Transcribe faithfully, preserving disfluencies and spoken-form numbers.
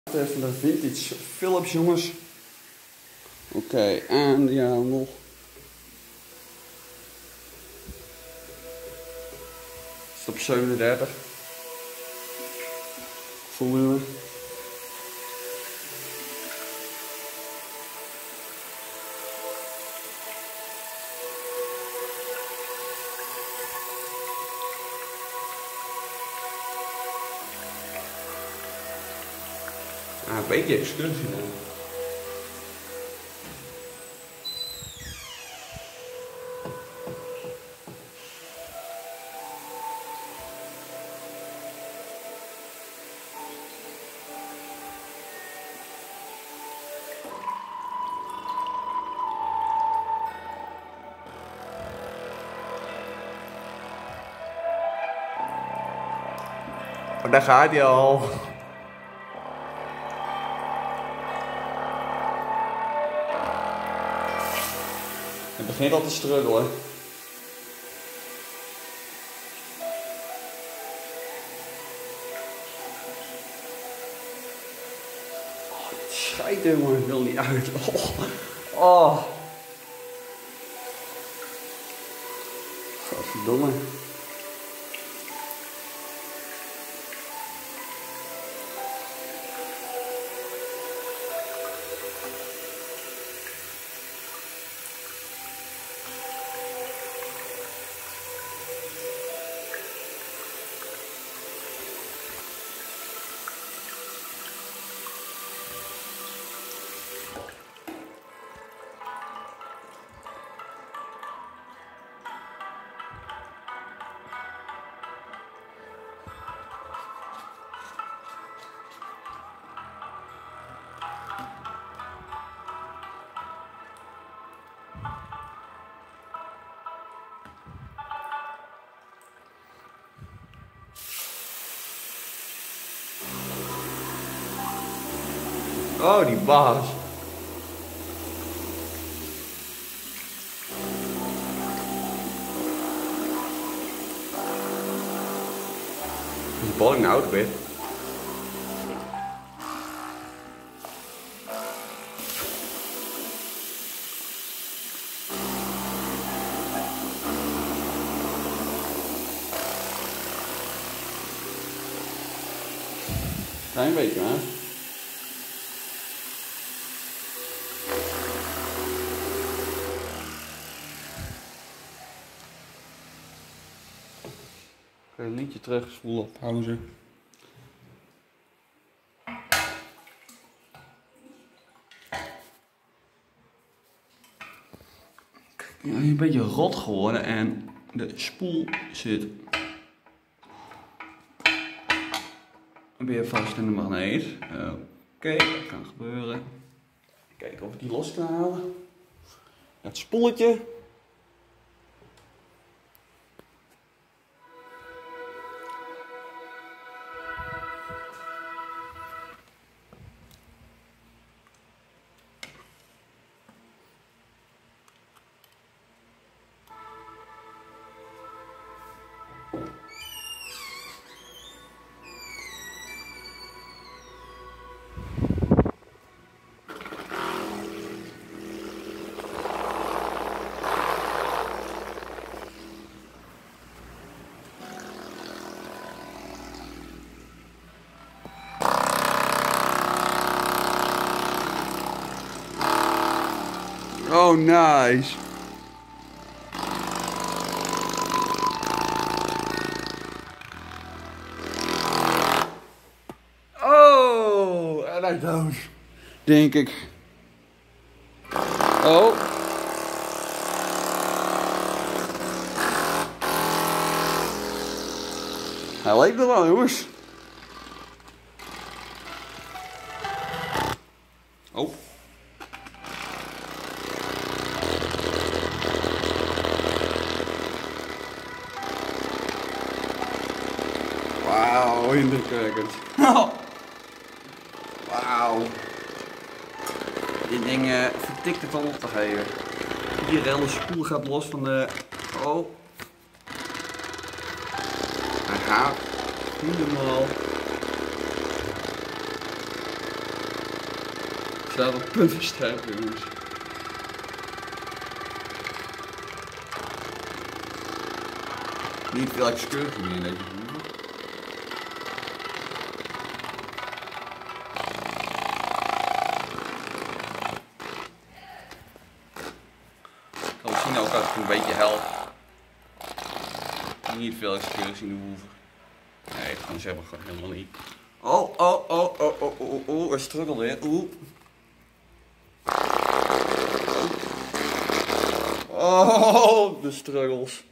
Even de vintage Philips, jongens. Oké, okay, en ja, nog. Stop zevenendertig. Volume. Ah, een beetje excursie dan. Oh, daar gaat hij al. Het begint al te struggelen. Oh, het schijt helemaal, ik wil niet uit. Oh. Oh. Godverdomme. Oh, die baas. Die balling nou ook weer. Klein beetje, hè? Een liedje terug, spoel op, pauze. Kijk, ja, een beetje rot geworden en de spoel zit weer vast in de magneet. Oké, okay, dat kan gebeuren. Kijken of ik die los kan halen. Het spoeltje. Oh, nice. Oh, en hij dood. Denk ik. Oh. Hij leeft nog wel, jongens. Oh. Wauw, indrukwekkend. Wauw. Dit ding uh, vertikt het al op te geven. Die hele spoel gaat los van de... Oh. Hij gaat helemaal... staat op punt van sterven, jongens. Niet veel excursie meer in deze hoeve. Ik kan misschien ook als ik een beetje help. Niet veel excursie in de hoeve. Nee, dat gaan ze hebben gewoon helemaal niet. Oh, oh, oh, oh, oh, oh, oh, er struggelt weer. Oeh. Oh, de struggles.